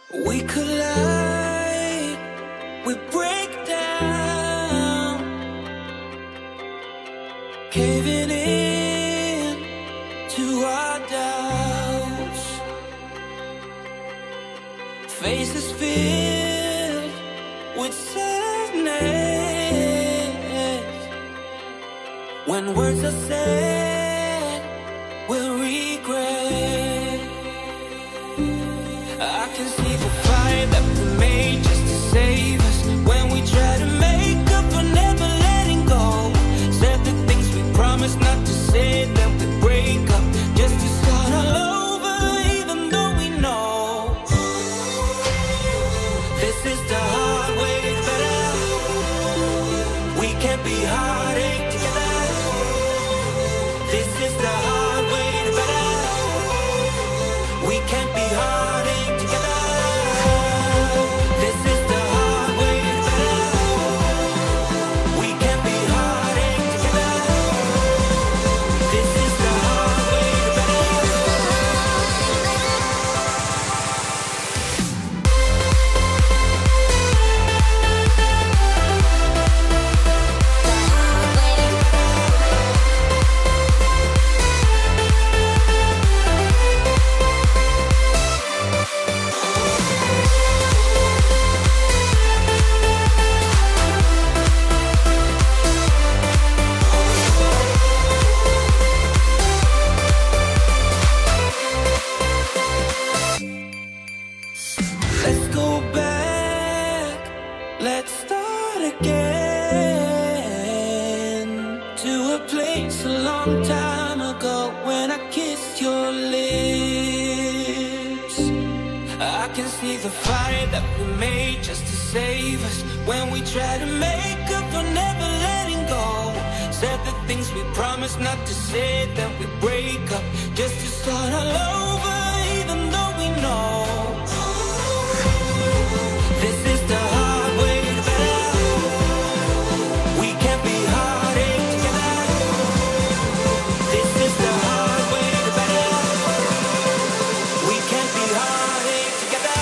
We collide, we break down, caving in to our doubts. Faces filled with sadness. When words are said, we'll regret. I can see the fire that we made just to save us. When we try to make up for never letting go. Said the things we promised not to say, then we break up just to start all over, even though we know this is the hard way better. We can't be heartache together. This is the hard way better. We can't be heartache together. This is the hard way better. We can't be heartache together. This is the hard way better. Let's go back, let's start again, to a place a long time ago when I kissed your lips. I can see the fire that we made just to save us. When we try to make up for never letting go. Said the things we promised not to say, then we break up just to start all over, even though we know this is the hard way better. We can't be heartache together. This is the hard way better. We can't be heartache together.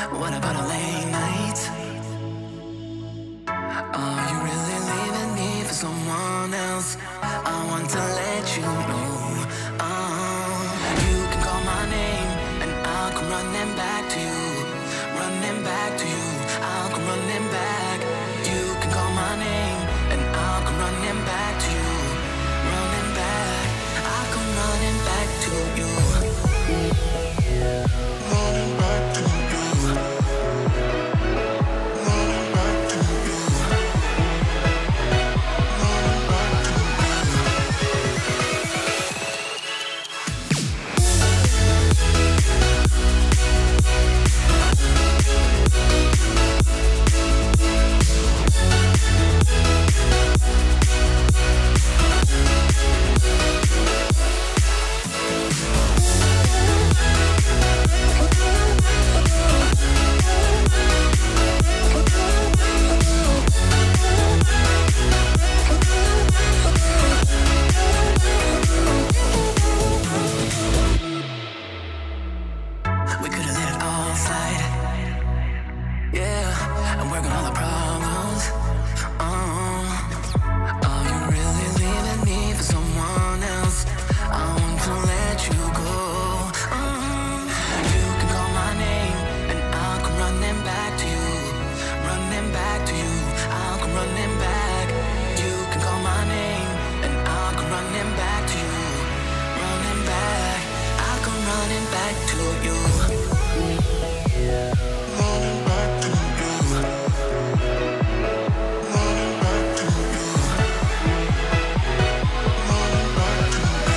What about a late night? Are you really leaving me for someone else? I want to let you know. You can call my name and I'll come running back to you. Running back to you. I'll come running back. You can call my name and I'll come running back to you. Running back. I'll come running back to you. Running back to you. Running back to you. Running back to we could have let it all slide. Yeah, I'm working all the problems. Are you really leaving me for someone else? I want to let you go. You can call my name and I'll come running back to you. Running back to you. I'll come running back. You can call my name and I'll come running back to you. Running back. I'll come running back to you. Running back to you. Running back to you. Running back to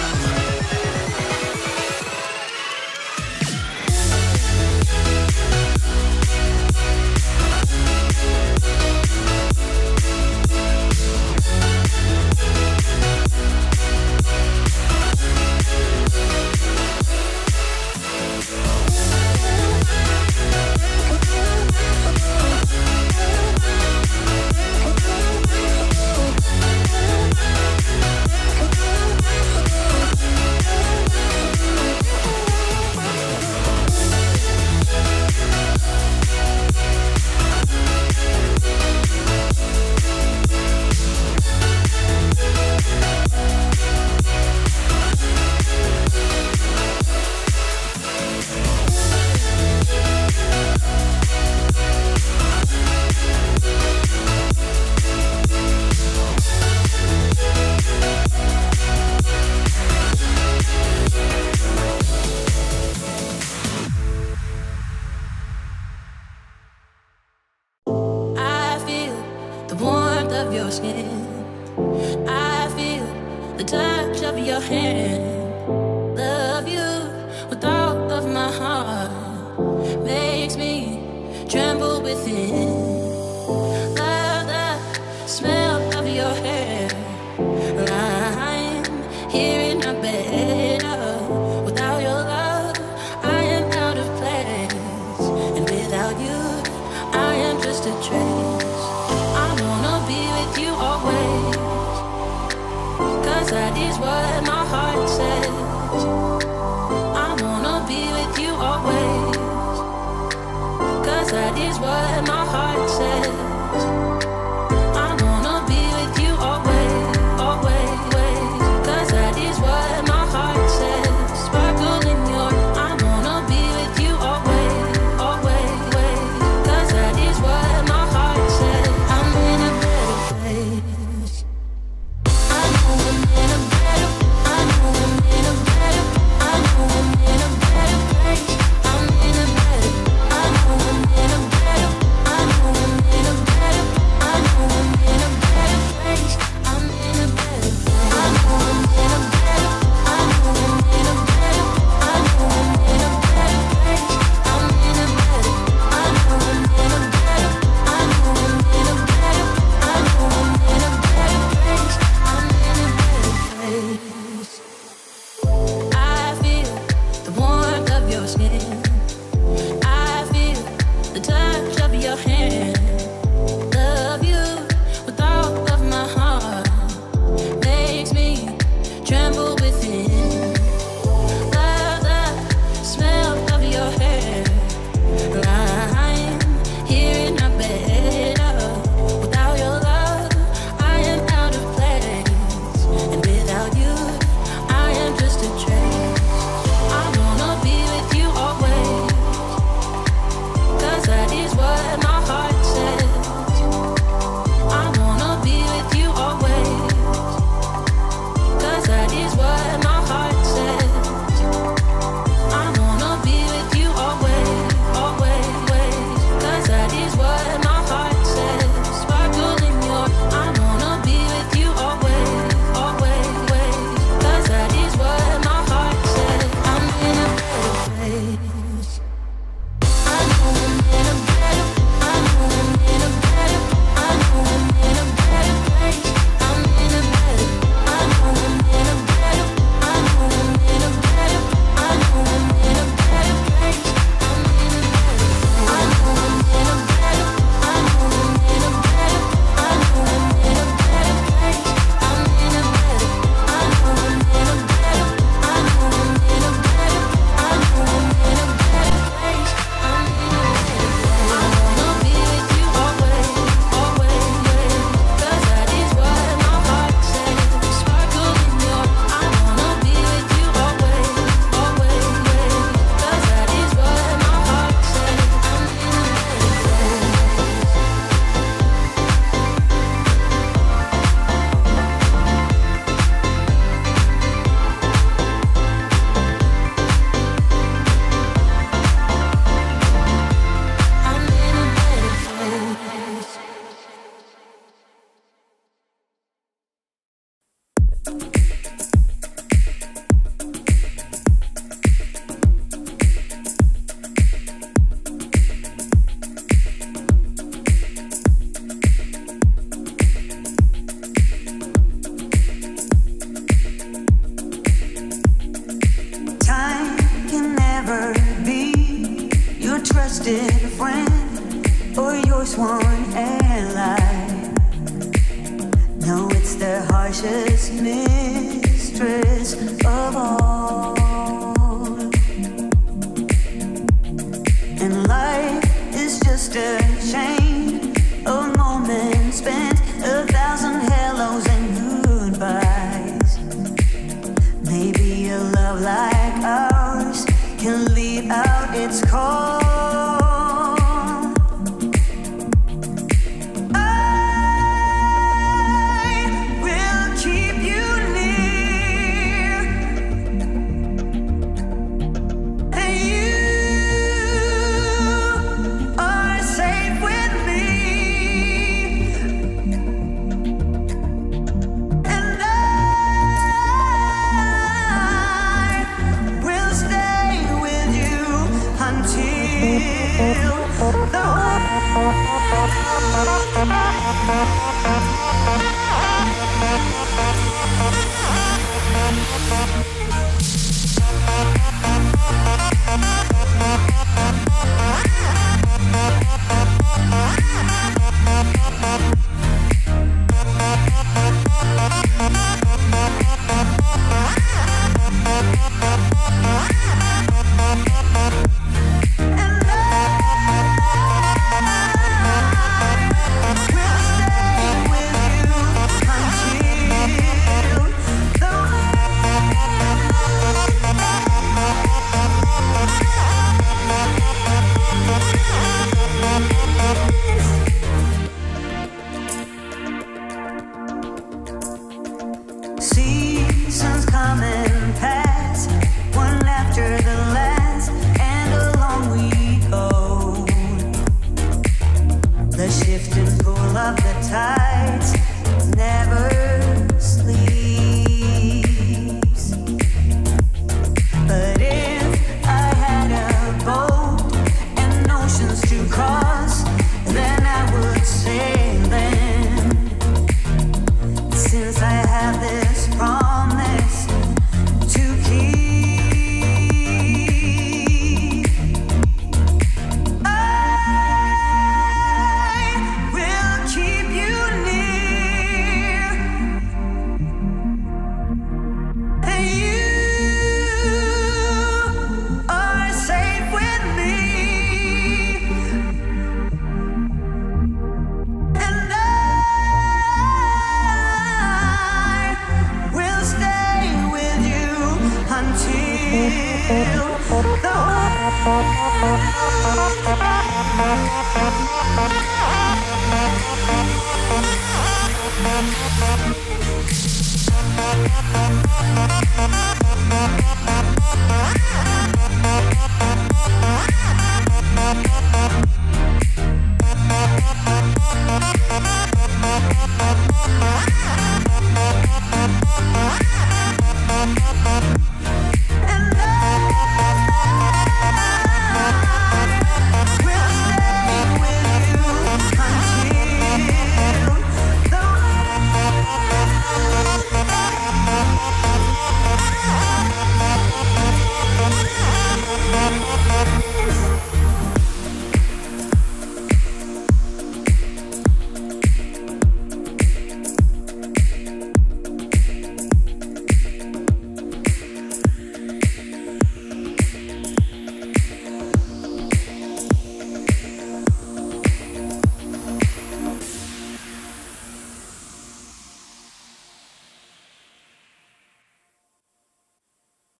I feel the warmth of your skin. I feel the touch of your hand. Love you with all of my heart. Makes me tremble within. Love the smell of your hair. I'm here in my bed. Without your love, I am out of place. And without you, I am just a trace. I wanna be with you always, 'cause that is what my heart says. I wanna be with you always, 'cause that is what my heart says. I wanna be with you always, always, 'cause that is what my heart says. Sparkle in your, I wanna be with you always, always, 'cause that is what my heart says. I'm in a better place. I know I'm in a better, I know I'm in a better, I know I'm in a better place. I'm in a better, I know I'm in a better, I know I'm in a never be your trusted friend or your sworn ally. No, it's the harshest mistress of all. And life is just a chain of moments spent, 1,000 hellos and goodbyes. Maybe a love like ours can leave out its call. The